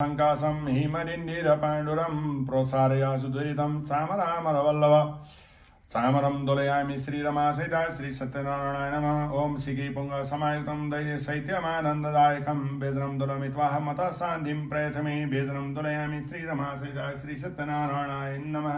संकाशं हिमरिन्दिरपाण्डुरं प्रोत्सारय सुदुरितं चामरामरवल्लभ चामरं दोलयामि श्रीरमासहिता श्रीसत्यनारायणाय नमः। ओं शिखिपुङ्ग समायुक्तं दैत्य शैत्यमानन्ददायकं वेदनं दोलमित्वा मतः शान्तिं प्रयच्छमि वेदनं दोलयामि श्रीरमासहिता श्रीसत्यनारायणाय नमः।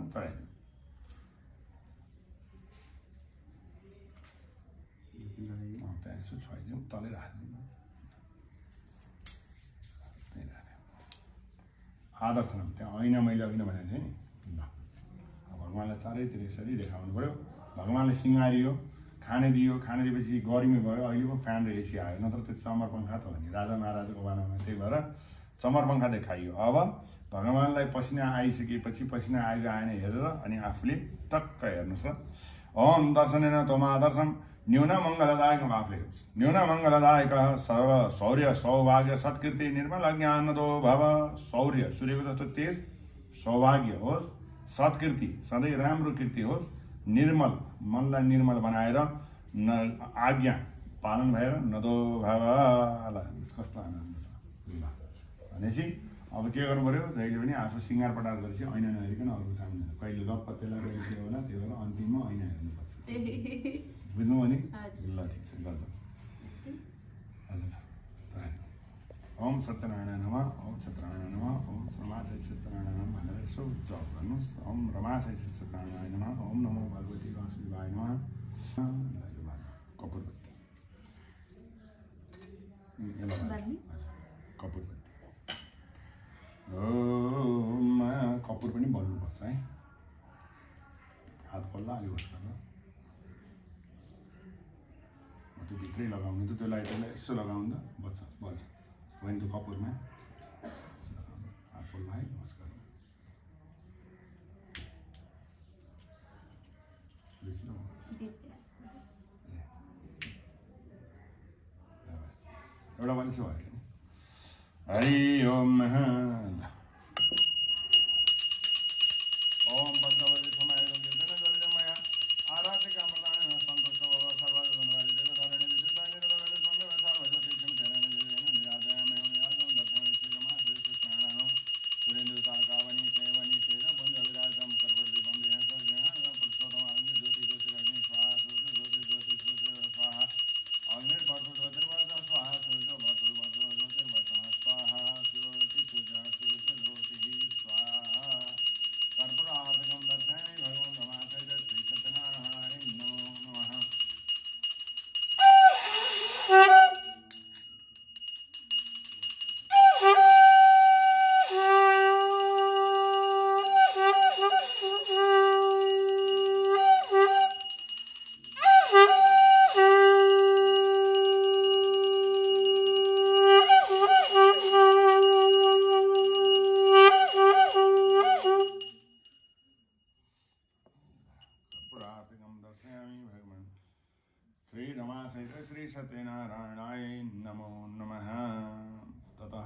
आदर्शनम त्यहाँ ऐना मैले अघि नै भनेको थिएँ नि। ल भगवानलाई चारैतिर यसरी देखाउनु पर्यो। भगवानले सिँगारियो, खाने दियो, खाने दिएपछि गर्मी भयो, अहिले पो फ्यान र एसी आयो, नत्र त्यो चमर पङ्खा त हो नि राजा महाराजाको बेलामा। त्यही भएर चमर पङ्खा देखाइयो। अब भगवानलाई पसिना आइसकेपछि पसिना आयो आएन हेरेर अनि आफूले टक्क हेर्नुहोस् र। ओम दर्शनेन त्वमादर्शम न्यून मङ्गलदायक आफूले न्यून मङ्गलदायक सर्व शौर्य सौभाग्य सत्कृति निर्मल ज्ञानदो भव। शौर्य सूर्यको जस्तो तेज, सौभाग्य होस्, सत्कृति सधैँ राम्रो कृति होस्, निर्मल मनलाई निर्मल बनाएर आज्ञा पालन भएर नदो भव। कस्तो आनन्द छ भनेपछि अब के गर्नु पर्यो, जहिले पनि आफू सिँगार पटार गरेपछि ऐना नहेरिकन अरूको सामने कहिले लप पत्तेला कहिले के होला, त्यो भएर अन्तिममा ऐना हेर्नुपर्छ। बुझ्नु भने ल ठिक छ ल हजुर। ओम सत्यनारायण नमः, ओम सत्यनारायण नमः, ओम रमाशय सत्यनारायण नमः भनेर यसो जप गर्नुहोस्। ओम रमाशय सत्यनारायण नमः, ओम नमो भगवती वासुदेवाय नमः। कपुर बत्ती कपुर बत्ती ओम कपुर पनि बल्नुपर्छ है। हात पल्ला अलि होस् न, त्यो भित्रै लगाउनु त, त्यो लाइटरलाई यसो लगाउनु त बल्छ बल्छ होइन। त्यो कपुरमा हात पल्ला है होस् गर्नु। एउटा पनि चाहिँ भयो नि। हरि ओम ओम पद्मवती समाय जलजमया आराध्य कामदान सन्तोष भव सर्वजनराज देवधरणी विद्युतानि रवि स्वामी सर्वज्योति चिंतन निरादयामि निरादं दर्शनं श्रीरमा श्रीकृष्णानो सुरेन्द्र तारकावनी केवनी शेष पुंज विराजम कर्पूरी बंदे सर्जन पुरुषोत्तम अग्नि ज्योति ज्योति अग्नि स्वाहा सूर्य ज्योति ज्योति सूर्य स्वाहा अग्नि वर्तु ज्योतिर्वर्त स्वाहा सूर्य वर्तु ज्योतिर्वर्त स्वाहा ज्योति सूर्य सूर्य ज्योति स्वाहा। कर्पूर आरतिकं दर्शयामि भगवान् रमासहित श्री सत्यनारायण नमो नमः। श्री रमासहित श्री सत्यनारायणाय नमो नमः। ततः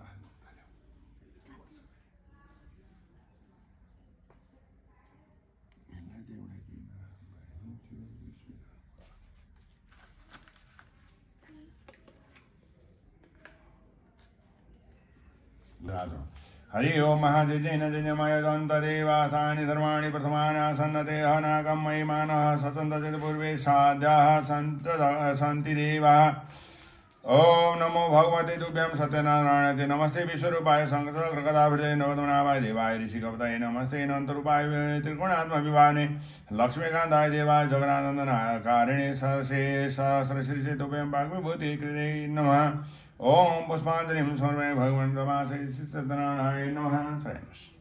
हरि ओम महाजयेन जयमय दन्तदेवासानि धर्माणि प्रथमानासन्नते हनाकं महिमानः सचन्दते पूर्वे साध्याः सन्ति देवाः। ओम नमो भगवते तुभ्यं सत्यनारायणते नमस्ते विश्वरूपाय शङ्करगदाभिधे नवदमनाभाय देवाय ऋषिकवताय नमस्ते अनन्तरूपाय त्रिकोणात्म विभाने लक्ष्मीकान्ताय देवाय जगन्नाथनन्दनाकारिणे सहस्रशीर्षे तुभ्यं वाग्विभूति कृते नमः। ओम पुष्पांजलिं समर्पयामि भगवान् रमासहित सत्यनारायणाय नमः।